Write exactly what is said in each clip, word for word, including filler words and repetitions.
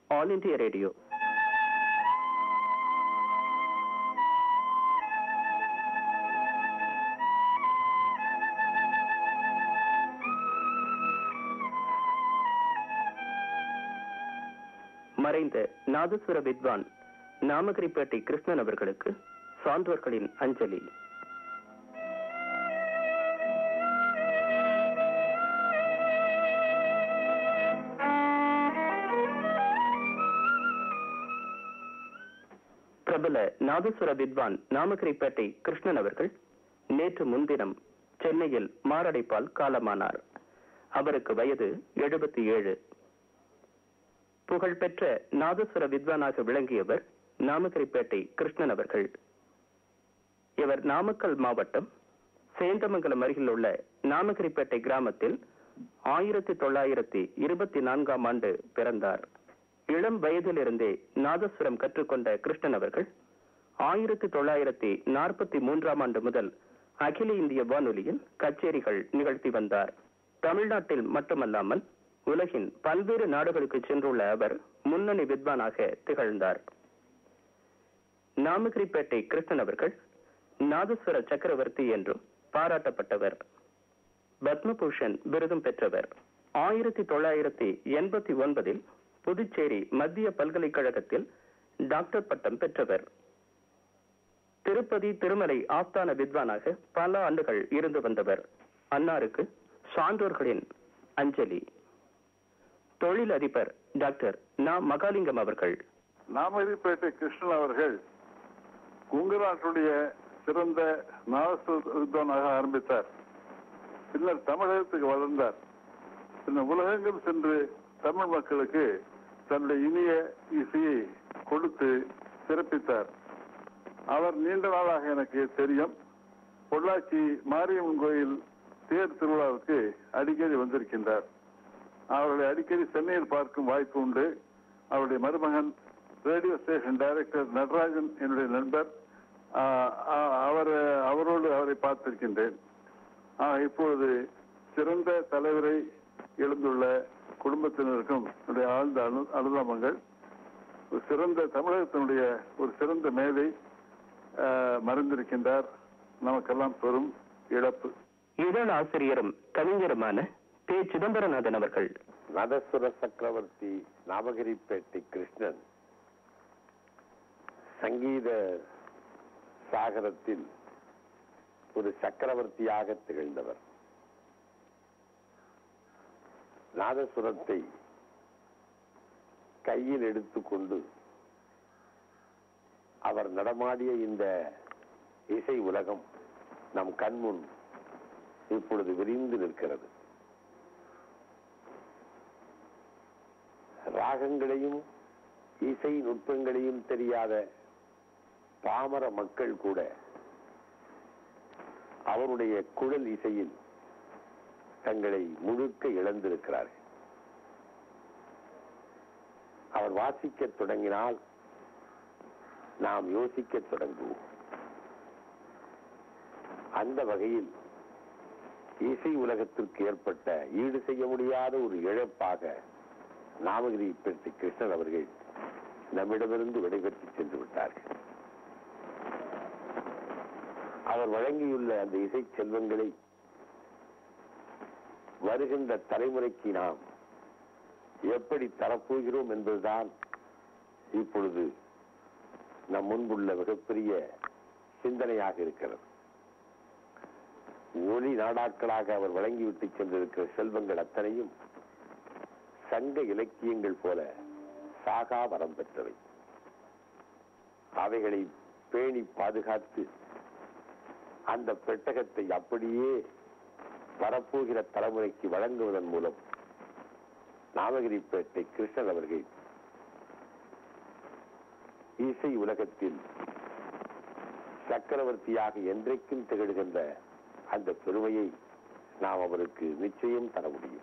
All India radio. மறைந்த நாதஸ்வர வித்வான் நாமகிரிப்பேட்டை கிருஷ்ணன் அவர்களுக்கு சான்றோர்களின் அஞ்சலி. பிரபல நாதஸ்வர வித்வான் நாமகிரிப்பேட்டை கிருஷ்ணன் அவர்கள் நேற்று முன்தினம் சென்னையில் மாரடைப்பால் காலமானார். அவருக்கு வயது எழுபத்தி ஏழு. புகழ்பெற்ற நாதஸ்வர வித்வானாக விளங்கியவர் நாமகிரிப்பேட்டை கிருஷ்ணன் அவர்கள். இவர் நாமக்கல் மாவட்டம் சேந்தமங்கலம் அருகில் உள்ள நாமகிரிப்பேட்டை கிராமத்தில் ஆயிரத்தி தொள்ளாயிரத்தி இருபத்தி நான்காம் ஆண்டு பிறந்தார். இளம் வயதிலிருந்தே நாதஸ்வரம் கற்றுக்கொண்ட கிருஷ்ணன் அவர்கள் ஆயிரத்தி தொள்ளாயிரத்தி நாற்பத்தி மூன்றாம் ஆண்டு முதல் அகில இந்திய வானொலியில் கச்சேரிகள் நிகழ்த்தி வந்தார். தமிழ்நாட்டில் மட்டுமல்லாமல் உலகின் பல்வேறு நாடுகளுக்கு சென்றுள்ள அவர் முன்னணி வித்வானாக திகழ்ந்தார். நாமகிரிப்பேட்டை கிருஷ்ணன் அவர்கள் நாதஸ்வர சக்கரவர்த்தி என்றும் பாராட்டப்பட்டவர். பத்மபூஷன் விருதும் பெற்றவர். ஆயிரத்தி தொள்ளாயிரத்தி எண்பத்தி ஒன்பதில் புதுச்சேரி மத்திய பல்கலைக்கழகத்தில் டாக்டர் பட்டம் பெற்றவர். திருப்பதி திருமலை ஆஸ்தான வித்வானாக பல ஆண்டுகள் இருந்து வந்தவர். அன்னாருக்கு சான்றோர்களின் அஞ்சலி. தொழில் அதிபர் டாக்டர் நா மகாலிங்கம் அவர்கள். நாமகிரிப்பேட்டை கிருஷ்ணன் அவர்கள் உங்க நாட்டுடைய சிறந்த நாதஸ்வர வித்வானாக ஆரம்பித்தார். பின்னர் தமிழகத்துக்கு வளர்ந்தார். பின்னர் உலகெங்கும் சென்று தமிழ் மக்களுக்கு தன்னுடைய இனிய இசையை கொடுத்து சிறப்பித்தார். அவர் நீண்ட நாளாக எனக்கு தெரியும். பொள்ளாச்சி மாரியம்மன் கோயில் தேர் திருவிழாவுக்கு அடிக்கடி வந்திருக்கின்றார். அவர்களை அடிக்கடி சென்னையில் பார்க்கும் வாய்ப்பு உண்டு. அவருடைய மருமகன் ரேடியோ ஸ்டேஷன் டைரக்டர் நடராஜன் என்னுடைய நண்பர். அவர் அவரோடு அவரை பார்த்திருக்கின்றேன். இப்பொழுது சிறந்த தலைவரை எழுந்துள்ள குடும்பத்தினருக்கும் என்னுடைய ஆழ்ந்த அனு அனுதாபங்கள். ஒரு சிறந்த தமிழகத்தினுடைய ஒரு சிறந்த மேதை மறைந்திருக்கின்றார். நமக்கெல்லாம் பெரும் இழப்பு. இதழ் ஆசிரியரும் கவிஞருமான கே சிதம்பரநாதன் அவர்கள். நாதஸ்வர சக்கரவர்த்தி நாமகிரிப்பேட்டை கிருஷ்ணன் சங்கீத சாகரத்தில் ஒரு சக்கரவர்த்தியாக திகழ்ந்தவர். நாதசுரத்தை கையில் எடுத்துக்கொண்டு அவர் நடமாடிய இந்த இசை உலகம் நம் கண்முன் இப்பொழுது விரிந்து நிற்கிறது. ராகங்களையும் இசை நுட்பங்களையும் தெரியாத பாமர மக்கள் கூட அவருடைய குழல் இசையில் தங்களை முழுக்க இழந்திருக்கிறார்கள். அவர் வாசிக்க தொடங்கினால் நாம் யோசிக்க தொடங்குவோம். அந்த வகையில் இசை உலகத்திற்கு ஏற்பட்ட ஈடு செய்ய முடியாத ஒரு இழப்பாக நாமகிரிப்பேட்டை கிருஷ்ணன் அவர்கள் நம்மிடமிருந்து விடைபெற்று சென்று விட்டார்கள். அவர் வழங்கியுள்ள அந்த இசை செல்வங்களை வருகின்ற தலைமுறைக்கு நாம் எப்படி தரப்போகிறோம் என்பதுதான் இப்பொழுது நம் முன்புள்ள மிகப்பெரிய சிந்தனையாக இருக்கிறது. ஒளி நாடாக்களாக அவர் வழங்கிவிட்டு சென்றிருக்கிற செல்வங்கள் அத்தனையும் சங்க இலக்கியங்கள் போல சாகா வரம் பெற்றவை. அவைகளை பேணி பாதுகாத்து அந்த பெட்டகத்தை அப்படியே வரப்போகிற தலைமுறைக்கு வழங்குவதன் மூலம் நாமகிரிப்பேட்டை கிருஷ்ணன் அவர்கள் இசை உலகத்தில் சக்கரவர்த்தியாக என்றைக்கும் திகழ்கின்ற அந்த பெருமையை நாம் அவருக்கு நிச்சயம் தர முடியும்.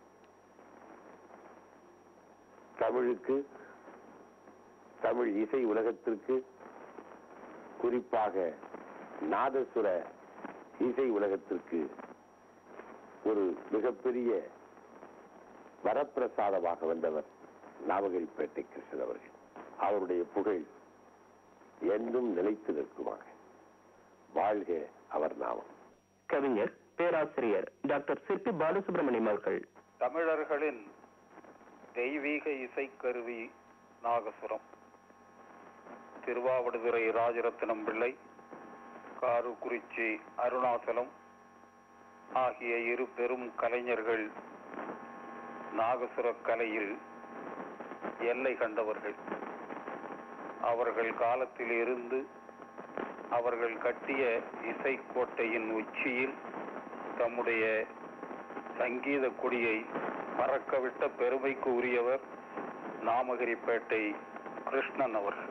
தமிழுக்கு, தமிழ் இசை உலகத்திற்கு, குறிப்பாக நாதசுர இசை உலகத்திற்கு ஒரு மிகப்பெரிய வரப்பிரசாதமாக வந்தவர் நாமகிரிப்பேட்டை கிருஷ்ணன் அவர்கள். அவருடைய புகழ் என்றும் நிலைத்து நிற்குமாக. வாழ்க அவர் நாமம். கவிஞர் பேராசிரியர் டாக்டர் சிற்பி பாலசுப்ரமணியம் அவர்கள். தமிழர்களின் தெய்வீக இசைக்கருவி நாகசுரம். திருவாவடுதுறை ராஜரத்னம் பிள்ளை, காரைக்குறிச்சி அருணாசலம் ஆகிய இரு பெரும் கலைஞர்கள் நாகசுர கலையில் எல்லை கண்டவர்கள். அவர்கள் காலத்தில் இருந்து அவர்கள் கட்டிய இசைக்கோட்டையின் உச்சியில் தம்முடைய சங்கீத கொடியை பறக்கவிட்ட பெருமைக்கு உரியவர் நாமகிரிப்பேட்டை கிருஷ்ணன் அவர்கள்.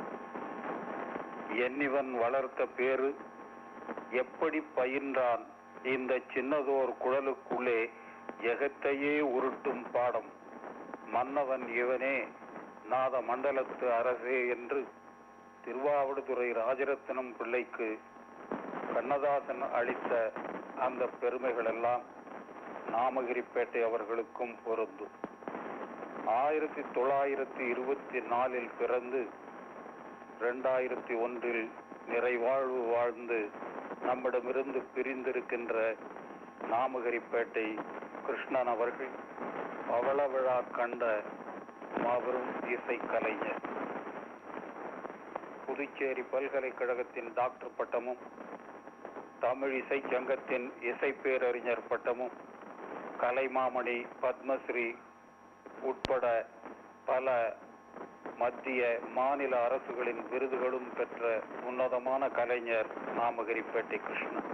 என்னிவன் வளர்த்த பேரு எப்படி பயின்றான் இந்த சின்னதோர் குழலுக்குள்ளே எகத்தையே உருட்டும் பாடம், மன்னவன் இவனே நாத மண்டலத்து அரசே என்று திருவாவடுதுறை ராஜரத்னம் பிள்ளைக்கு கண்ணதாசன் அளித்த அந்த பெருமைகள் எல்லாம் நாமகிரிப்பேட்டை அவர்களுக்கும் பொருந்தும். ஆயிரத்தி தொள்ளாயிரத்தி இருபத்தி நாலில் பிறந்து இரண்டாயிரத்தி ஒன்றில் நிறைவாழ்வு வாழ்ந்து நம்மிடமிருந்து பிரிந்திருக்கின்ற நாமகிரிப்பேட்டை கிருஷ்ணன் அவர்கள் பவள விழா கண்ட மாபெரும் இசை கலைஞர். புதுச்சேரி பல்கலைக்கழகத்தின் டாக்டர் பட்டமும், தமிழ் இசை சங்கத்தின் இசை பேரறிஞர் பட்டமும், கலைமாமணி, பத்மஸ்ரீ உட்பட பல மத்திய மாநில அரசுகளின் விருதுகளும் பெற்ற உன்னதமான கலைஞர் நாமகிரிப்பேட்டை கிருஷ்ணன்.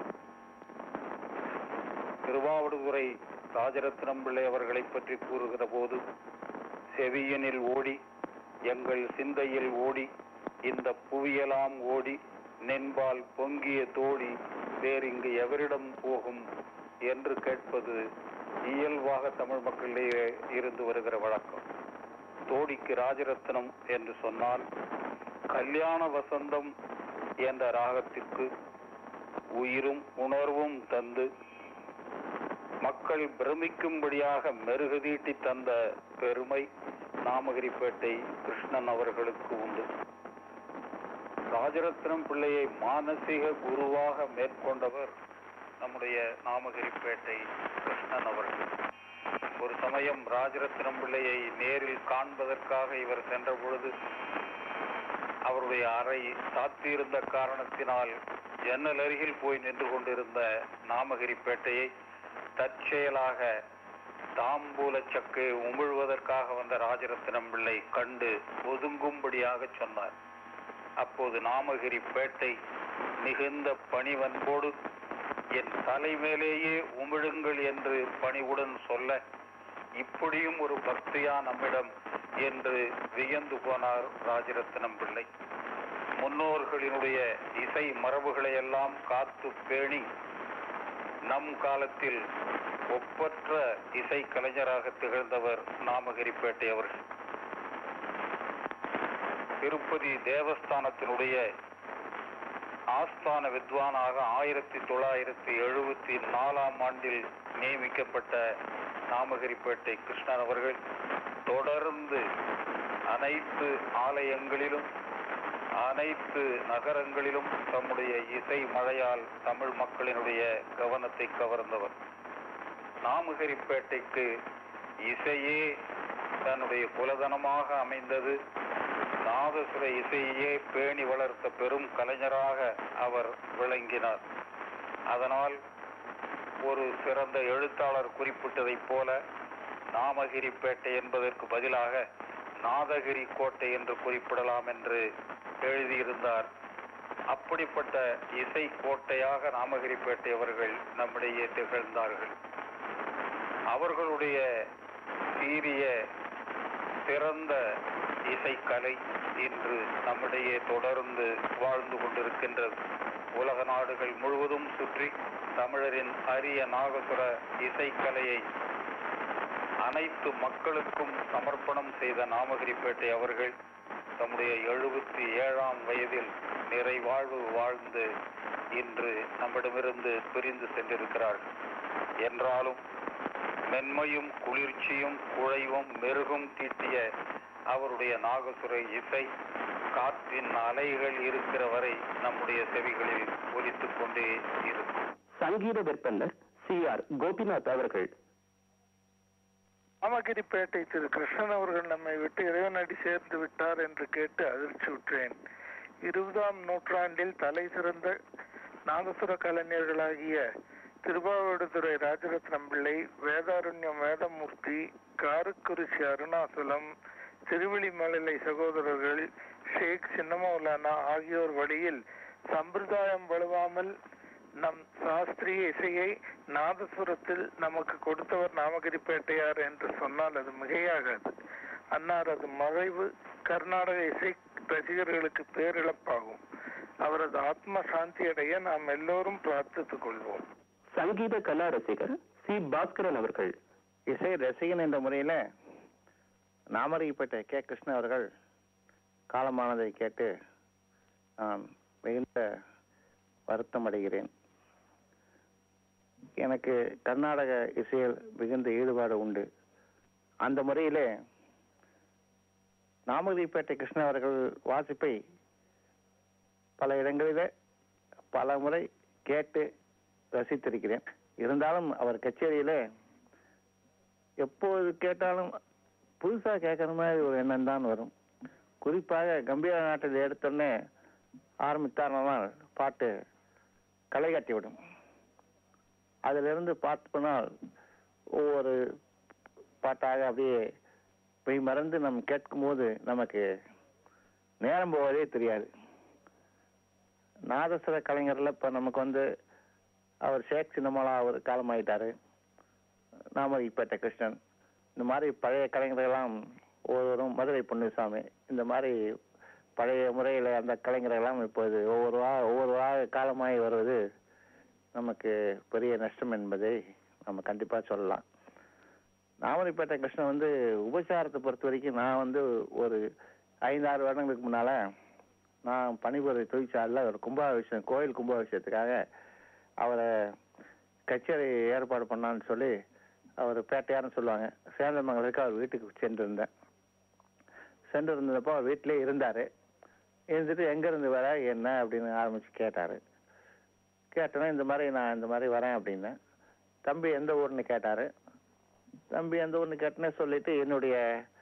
திருவாவடுதுறை ராஜரத்னம் பிள்ளை அவர்களை பற்றி கூறுகிற போது, செவியனில் ஓடி எங்கள் சிந்தையில் ஓடி இந்த புவியலாம் ஓடி நென்பால் பொங்கிய தோழி வேறிங்கு எவரிடம் போகும் என்று கேட்பது இயல்பாக தமிழ் மக்களிடையே இருந்து வருகிற வழக்கம். தோடிக்கு ராஜரத்னம் என்று சொன்னால் கல்யாண வசந்தம் என்ற ராகத்திற்கு உயிரும் உணர்வும் தந்து மக்கள் பிரமிக்கும்படியாக மெருகுதீட்டி தந்த பெருமை நாமகிரிப்பேட்டை கிருஷ்ணன் அவர்களுக்கு உண்டு. ராஜரத்னம் பிள்ளையை மானசீக குருவாக மேற்கொண்டவர் நம்முடைய நாமகிரிப்பேட்டை கிருஷ்ணன் அவர்கள். ஒரு சமயம் ராஜரத்னம் பிள்ளையை நேரில் காண்பதற்காக இவர் சென்ற பொழுது அவருடைய அறை சாத்தியிருந்த காரணத்தினால் ஜன்னல் அருகில் போய் நின்று கொண்டிருந்த நாமகிரிப்பேட்டையை தற்செயலாக தாம்பூல சக்கையை உமிழ்வதற்காக வந்த ராஜரத்னம் பிள்ளை கண்டு ஒதுங்கும்படியாக சொன்னார். அப்போது நாமகிரிப்பேட்டை மிகுந்த பணிவன்போடு என் தலை மேலேயே உமிழுங்கள் என்று பணிவுடன் சொல்ல, இப்படியும் ஒரு பக்தியா நம்மிடம் என்று வியந்து போனார் ராஜரத்னம் பிள்ளை. முன்னோர்களினுடைய இசை மரபுகளை எல்லாம் காத்து பேணி நம் காலத்தில் ஒப்பற்ற இசை கலைஞராக திகழ்ந்தவர் நாமகிரிப்பேட்டை அவர்கள். திருப்பதி தேவஸ்தானத்தினுடைய ஆஸ்தான வித்வானாக ஆயிரத்தி தொள்ளாயிரத்தி எழுபத்தி நாலாம் ஆண்டில் நியமிக்கப்பட்ட நாமகிரிப்பேட்டை கிருஷ்ணன் அவர்கள் தொடர்ந்து அனைத்து ஆலயங்களிலும் அனைத்து நகரங்களிலும் தம்முடைய இசை மழையால் தமிழ் மக்களினுடைய கவனத்தை கவர்ந்தவர். நாமகிரிப்பேட்டைக்கு இசையே தன்னுடைய குலதனமாக அமைந்தது. நாதசுர இசையே பேணி வளர்த்த பெரும் கலைஞராக அவர் விளங்கினார். அதனால் ஒரு சிறந்த எழுத்தாளர் குறிப்பிட்டதைப் போல நாமகிரிப்பேட்டை என்பதற்கு பதிலாக நாதகிரி கோட்டை என்று குறிப்பிடலாம் என்று எழுதியிருந்தார். அப்படிப்பட்ட இசை கோட்டையாக நாமகிரிப்பேட்டை அவர்கள் நம்மிடையே திகழ்ந்தார்கள். அவர்களுடைய சீரிய சிறந்த இசைக்கலை இன்று நம்மிடையே தொடர்ந்து வாழ்ந்து கொண்டிருக்கின்றது. உலக நாடுகள் முழுவதும் சுற்றி தமிழரின் அரிய நாகசுர இசைக்கலையை அனைத்து மக்களுக்கும் சமர்ப்பணம் செய்த நாமகிரிப்பேட்டை அவர்கள் தம்முடைய எழுபத்தி ஏழாம் வயதில் நிறைவாழ்வு வாழ்ந்து இன்று நம்மிடமிருந்து பிரிந்து சென்றிருக்கிறார்கள். என்றாலும் மென்மையும் குளிர்ச்சியும் குழைவும் மெருகும் தீட்டிய அவருடைய நாகசுர இசை காற்றின் அலைகள் இருக்கிற வரை நம்முடைய செவிகளில் ஒலித்துக் கொண்டே இருக்கும். சங்கீத விற்பனர் சி ஆர் கோபிநாத் அவர்கள். நாமகிரிப்பேட்டை திரு கிருஷ்ணன் அவர்கள் நம்மை விட்டு இறைவனடி சேர்ந்து விட்டார் என்று கேட்டு அதிர்ச்சியுற்றேன். இருபதாம் நூற்றாண்டில் தலை சிறந்த நாதசுர கலைஞர்களாகிய திருவாவடுதுறை ராஜரத்னம் பிள்ளை, வேதாரண்யம் வேதமூர்த்தி, காரக்குறிச்சி அருணாசலம், திருவிழிமலை சகோதரர்கள், ஷேக் சின்னமௌலானா ஆகியோர் வழியில் சம்பிரதாயம் வலுவாமல் நம் சாஸ்திரிய இசையை நாதசுரத்தில் நமக்கு கொடுத்தவர் நாமகிரிப்பேட்டையார் என்று சொன்னால் அது மிகையாகாது. அன்னாரது மறைவு கர்நாடக இசை ரசிகர்களுக்கு பேரிழப்பாகும். அவரது ஆத்ம சாந்தி அடைய நாம் எல்லோரும் பிரார்த்தித்துக் கொள்வோம். சங்கீத கலா ரசிகர் சி பாஸ்கரன் அவர்கள். இசை ரசிகன் என்ற முறையில நாமகிரிப்பேட்டை கே கிருஷ்ணன் அவர்கள் காலமானதை கேட்டு நான் மிகுந்த வருத்தம் அடைகிறேன். எனக்கு கர்நாடக இசையில் மிகுந்த ஈடுபாடு உண்டு. அந்த முறையிலே நாமகிரிப்பேட்டை கிருஷ்ணன் அவர்கள் வாசிப்பை பல இடங்களிலே பல முறை கேட்டு ரசித்திருக்கிறேன். இருந்தாலும் அவர் கச்சேரியிலே எப்போது கேட்டாலும் புதுசா கேட்கற மாதிரி ஒரு எண்ணம் தான் வரும். குறிப்பாக கம்பீர நாட்டில் எடுத்தோடனே ஆரம்பித்தார்னால் பாட்டு களை கட்டிவிடும். அதிலிருந்து பார்த்து போனால் ஒவ்வொரு பாட்டாக அப்படியே போய் மறந்து நம் கேட்கும் போது நமக்கு நேரம் போவதே தெரியாது. நாதஸ்வர கலைஞர்ல இப்ப நமக்கு வந்து அவர் ஷேக் சின்னமலா அவர் காலமாயிட்டாரு. நாமகிரிப்பேட்டை கிருஷ்ணன், இந்த மாதிரி பழைய கலைஞர்களெல்லாம் ஒவ்வொருவரும், மதுரை பொன்னுசாமி, இந்த மாதிரி பழைய முறையில் அந்த கலைஞர்களெல்லாம் இப்போது ஒவ்வொரு வா ஒவ்வொரு வா காலமாகி வருவது நமக்கு பெரிய நஷ்டம் என்பதை நம்ம கண்டிப்பாக சொல்லலாம். நாமகிரிப்பேட்டை கிருஷ்ணன் வந்து உபச்சாரத்தை பொறுத்த வரைக்கும் நான் வந்து ஒரு ஐந்தாறு வருடங்களுக்கு முன்னால் நான் பணிபுரி தொழிற்சாலையில் ஒரு கும்பாபிஷேகம், கோயில் கும்பாபிஷேகத்துக்காக அவரை கச்சேரி ஏற்பாடு பண்ணான்னு சொல்லி, அவர் பேட்டையார்னு சொல்லுவாங்க, சேந்தமங்கலத்துக்கு அவர் வீட்டுக்கு சென்றிருந்தேன். சென்று இருந்தப்போ அவர் வீட்டிலே இருந்தார். இருந்துட்டு எங்கேருந்து வர என்ன அப்படின்னு ஆரம்பித்து கேட்டார். கேட்டோன்னா இந்த மாதிரி நான் இந்த மாதிரி வரேன் அப்படின்னேன். தம்பி எந்த ஊர்னு கேட்டார். தம்பி எந்த ஊர்னு கேட்டேன்னே சொல்லிட்டு என்னுடைய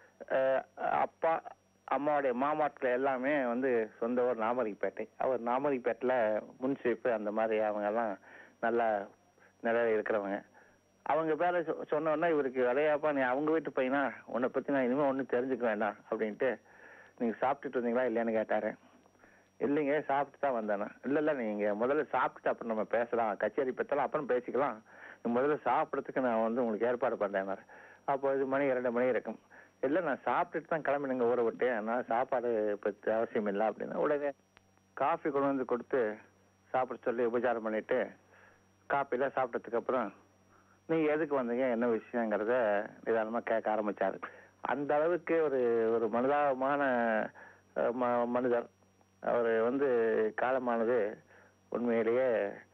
அப்பா அம்மாவுடைய மாமாட்டில் எல்லாமே வந்து சொந்த ஊர் நாமகிரிப்பேட்டை. அவர் நாமகிரிப்பேட்டையில் முன்சீப்பு அந்த மாதிரி அவங்கெல்லாம் நல்லா நிலையில் இருக்கிறவங்க. அவங்க பேரை சொ சொன்னோன்னா இவருக்கு விளையாப்பா, நீ அவங்க வீட்டு பையனா, உன்னை பற்றி நான் இனிமேல் ஒன்றும் தெரிஞ்சுக்க வேண்டாம் அப்படின்ட்டு, நீங்கள் சாப்பிட்டுட்டு வந்தீங்களா இல்லையான்னு கேட்டார். இல்லைங்க சாப்பிட்டு தான் வந்தேண்ணா. இல்லை இல்லை நீங்கள் முதல்ல சாப்பிட்டுட்டு அப்புறம் நம்ம பேசலாம், கச்சேரி பற்றலாம் அப்புறம் பேசிக்கலாம், முதல்ல சாப்பிட்றதுக்கு நான் வந்து உங்களுக்கு ஏற்பாடு பண்ணுறேன்னாரு. அப்போ இது மணி இரண்டு மணி இருக்கும். இல்லை நான் சாப்பிட்டுட்டு தான் கிளம்பினுங்க ஊரை விட்டு, அதனால் சாப்பாடு பற்றி அவசியம் இல்லை அப்படின்னா உடனே காஃபி கொண்டு வந்து கொடுத்து சாப்பிட சொல்லி உபச்சாரம் பண்ணிவிட்டு காஃபிலாம் சாப்பிட்டதுக்கப்புறம் நீங்கள் எதுக்கு வந்தீங்க என்ன விஷயங்கிறத நிதானமாக கேட்க ஆரம்பித்தார். அந்த அளவுக்கு ஒரு ஒரு மனிதாபமான ம மனிதர் அவர் வந்து காலமானது உண்மையிலேயே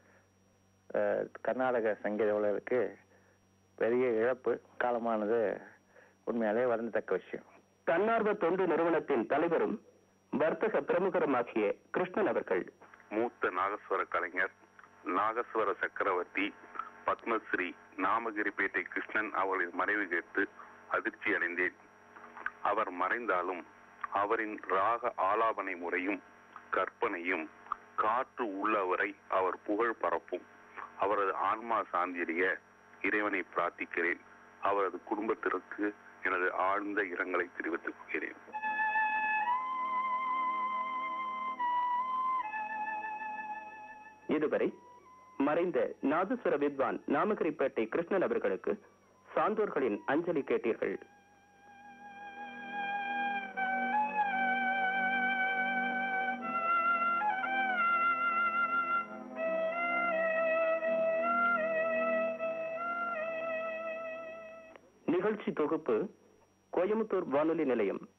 கர்நாடக சங்கீத உலகிற்கு பெரிய இழப்பு. காலமானது உண்மையாலே வருந்தத்தக்க விஷயம். தன்னார்வ தொண்டு நிறுவனத்தின் தலைவரும் வர்த்தக பிரமுகருமாகிய கிருஷ்ணன் அவர்கள். மூத்த நாகஸ்வர கலைஞர் நாகஸ்வர சக்கரவர்த்தி பத்மஸ்ரீ நாமகிரிப்பேட்டை கிருஷ்ணன் அவர்களின் மறைவு கேட்டு அதிர்ச்சி அடைந்தேன். அவர் மறைந்தாலும் அவரின் ராக ஆலாபனை முறையும் கற்பனையும் காற்று உள்ளவரை அவர் புகழ் பரப்பும். அவரது ஆன்மா சாந்தியடைய இறைவனை பிரார்த்திக்கிறேன். அவரது குடும்பத்திற்கு எனது ஆழ்ந்த இரங்கலை தெரிவித்துக் கொள்கிறேன். இதுவரை மறைந்த நாதஸ்வர வித்வான் நாமகிரிப்பேட்டை கிருஷ்ணன் அவர்களுக்கு சான்றோர்களின் அஞ்சலி கேட்டீர்கள். நிகழ்ச்சி தொகுப்பு கோயம்புத்தூர் வானொலி நிலையம்.